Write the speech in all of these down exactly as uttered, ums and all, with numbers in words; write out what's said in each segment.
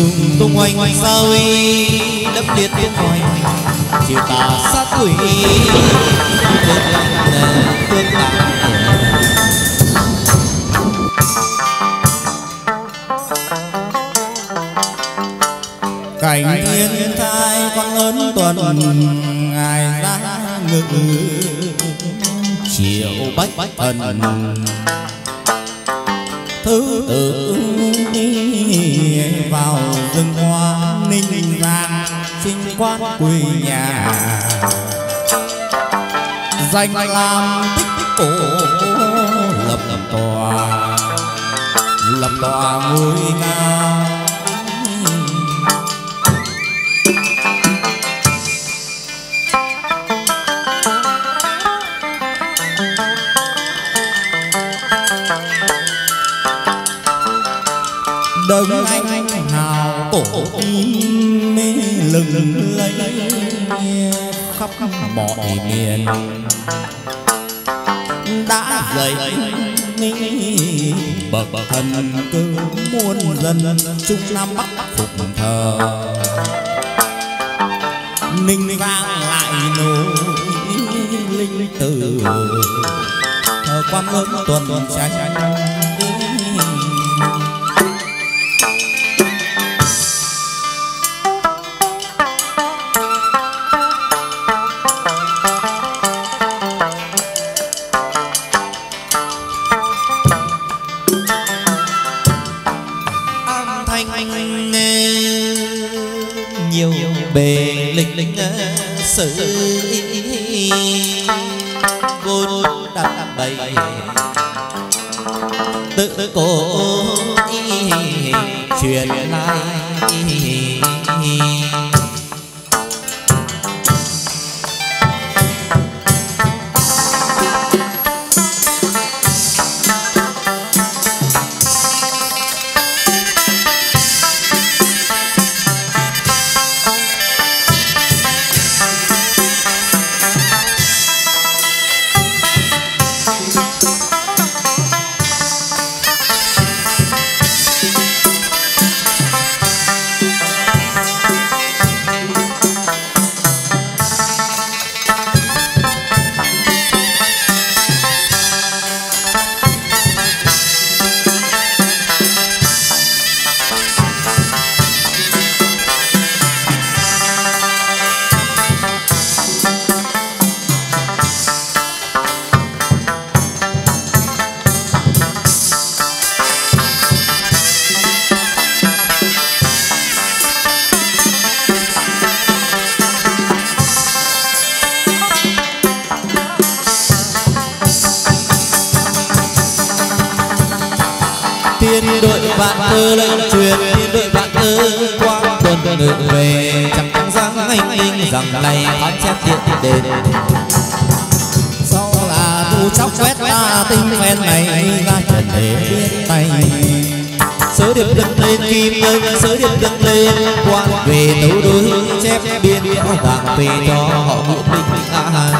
tung hoành sao uy đẫm liệt tiếng hoành chiều tà sát quỷ đến lặng tương tạng cảnh thiên thai con lớn tuần ngài ra ngự chiều bách thần thứ tự vào rừng hoa ninh giang sinh quan quê nhà danh làm tích cổ lập lập tòa lập tòa ngôi cao đấng anh hào cổ tim mê lừng lấy khắp mọi miền đã dậy bậc thần cư muôn dân trung nam bắc phục thờ ninh vang lại nối linh tử thờ quan lớn tuần tranh bề lịch lịch sự vốn đặt bày tự cổ truyền lại tiên đội vạn thơ lệnh truyền tiên đội vạn thơ quang tuần ngự về chẳng dáng anh in rằng này phán chép điện đền sau là tu chóc quét ta tinh phen này ra trần để biết tay sớ điệp đứng lên kim ơi sớ điệp đứng lên quan về tấu đối chép biên rõ ràng về cho họ nghĩa minh a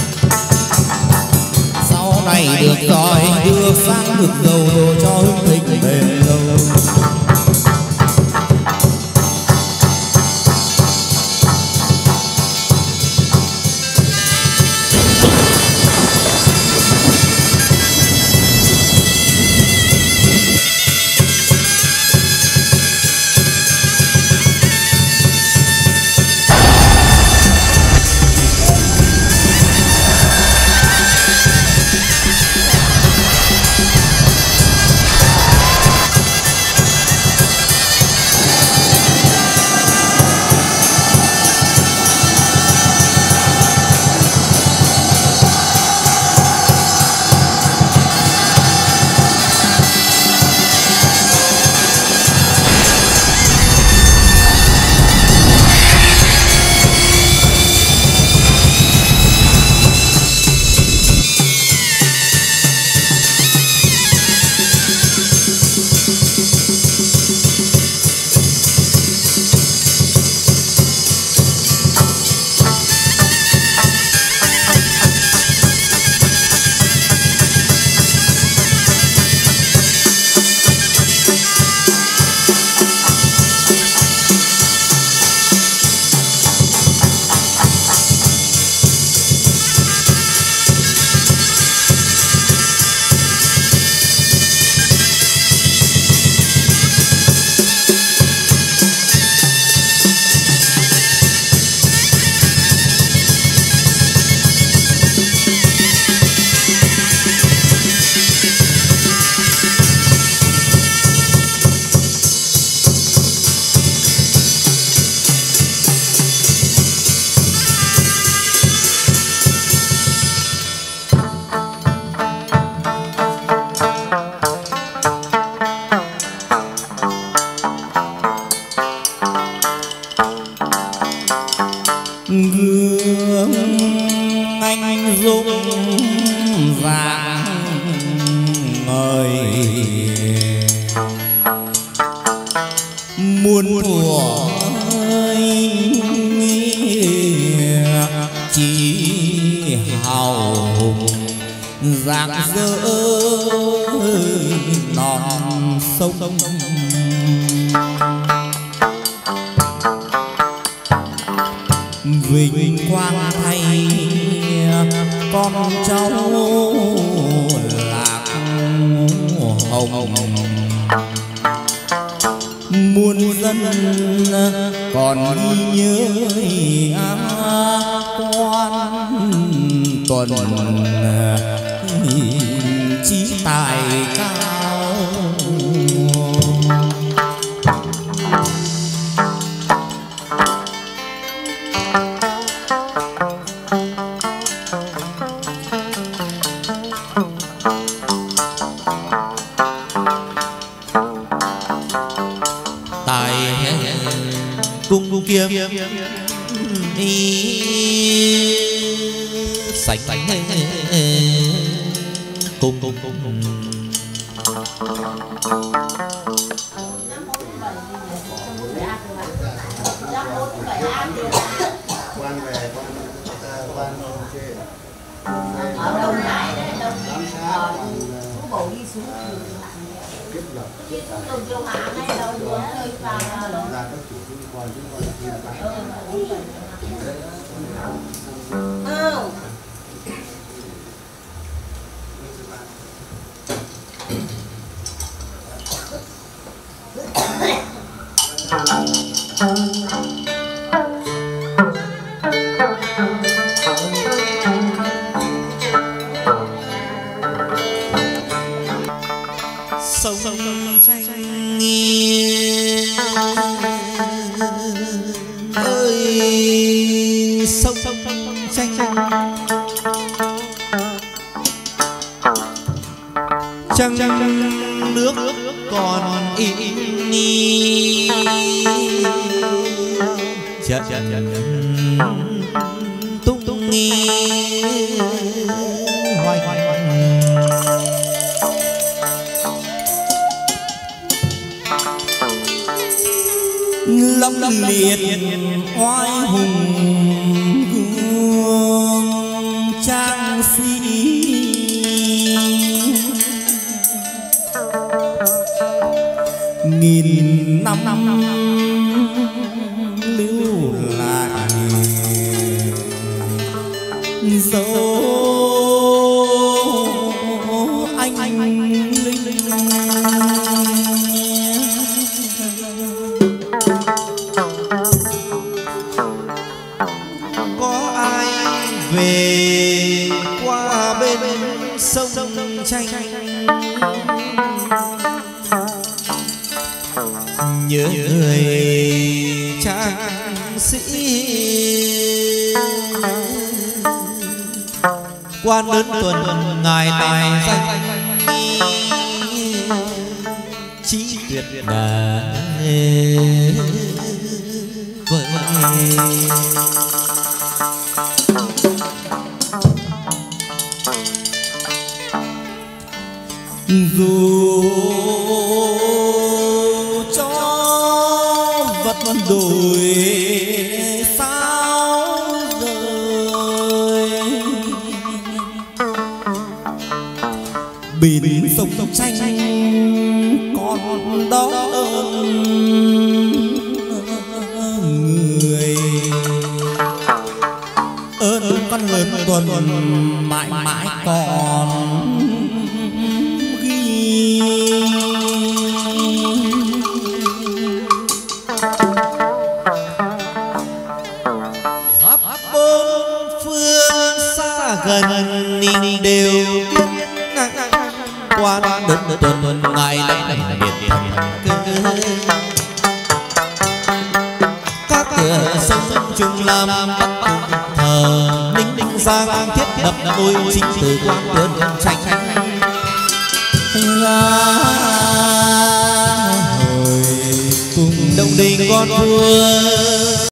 này được rồi đưa sang được dầu đồ cho hưng thịnh bền lâu. muôn thuở chỉ hào hùng rạng rỡ non sông vinh quang thay con cháu lạc hồng muôn dân còn ghi nhớ quan tuần trí tài cao cung kiếm đi sạch cung cung cung quan về quan ở đâu này đây đâu có bộ đi xuống tiếp lập chứ không châu Hạ hay đâu muốn chơi vào đâu ra các chủ liên quan liên quan liên quan không sông xanh ơi sông xanh trăng nước còn in ni trận tung tung nghi hoài lâm liệt oai hùng gương trang sĩ nghìn năm năm lưu lại dấu anh linh có ai về qua bên sông tranh nhớ người trang sĩ quan đến tuần ngài tài danh trí tuyệt đại vời dù cho vật đổi sao rời biển sông tranh còn đó người ơn con lớn tuần mãi mãi còn ghi khắp bốn phương xa gần ninh đều biết quan đến tuần ngày lãnh biệt thần các cửa sông chung làm bắt thờ ninh ninh giang thiết đập ngôi chính từ quan tuần tranh hồi cùng đồng đình con vua